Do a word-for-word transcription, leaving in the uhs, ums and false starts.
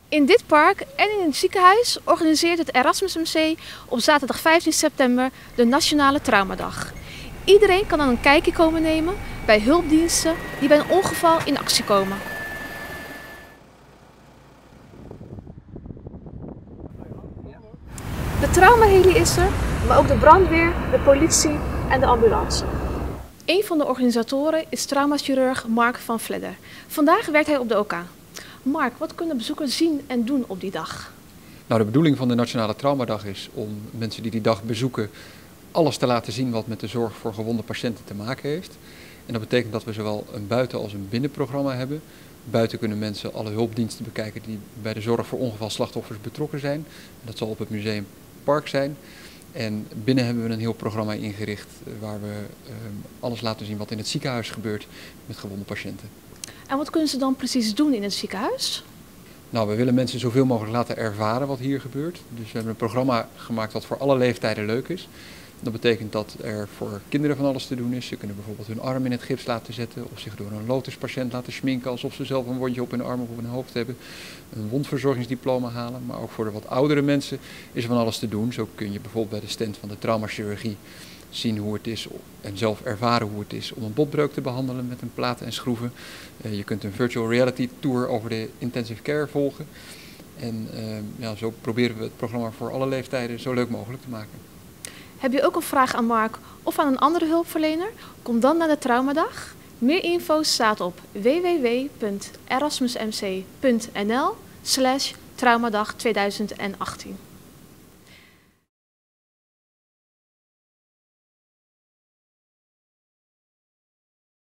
In dit park en in het ziekenhuis organiseert het Erasmus M C op zaterdag vijftien september de Nationale Traumadag. Iedereen kan dan een kijkje komen nemen bij hulpdiensten die bij een ongeval in actie komen. De traumaheli is er, maar ook de brandweer, de politie en de ambulance. Een van de organisatoren is traumachirurg Mark van Vledder. Vandaag werkt hij op de O K. Mark, wat kunnen bezoekers zien en doen op die dag? Nou, de bedoeling van de Nationale Traumadag is om mensen die die dag bezoeken alles te laten zien wat met de zorg voor gewonde patiënten te maken heeft. En dat betekent dat we zowel een buiten- als een binnenprogramma hebben. Buiten kunnen mensen alle hulpdiensten bekijken die bij de zorg voor ongevalslachtoffers betrokken zijn. Dat zal op het Museumpark zijn. En binnen hebben we een heel programma ingericht waar we uh, alles laten zien wat in het ziekenhuis gebeurt met gewonde patiënten. En wat kunnen ze dan precies doen in het ziekenhuis? Nou, we willen mensen zoveel mogelijk laten ervaren wat hier gebeurt. Dus we hebben een programma gemaakt wat voor alle leeftijden leuk is. Dat betekent dat er voor kinderen van alles te doen is. Ze kunnen bijvoorbeeld hun arm in het gips laten zetten of zich door een lotuspatiënt laten schminken alsof ze zelf een wondje op hun arm of op hun hoofd hebben. Een wondverzorgingsdiploma halen, maar ook voor de wat oudere mensen is er van alles te doen. Zo kun je bijvoorbeeld bij de stand van de traumachirurgie zien hoe het is en zelf ervaren hoe het is om een botbreuk te behandelen met een platen en schroeven. Uh, je kunt een virtual reality tour over de intensive care volgen. En uh, ja, zo proberen we het programma voor alle leeftijden zo leuk mogelijk te maken. Heb je ook een vraag aan Mark of aan een andere hulpverlener? Kom dan naar de Traumadag. Meer info staat op w w w punt erasmusmc punt n l slash traumadag tweeduizend achttien.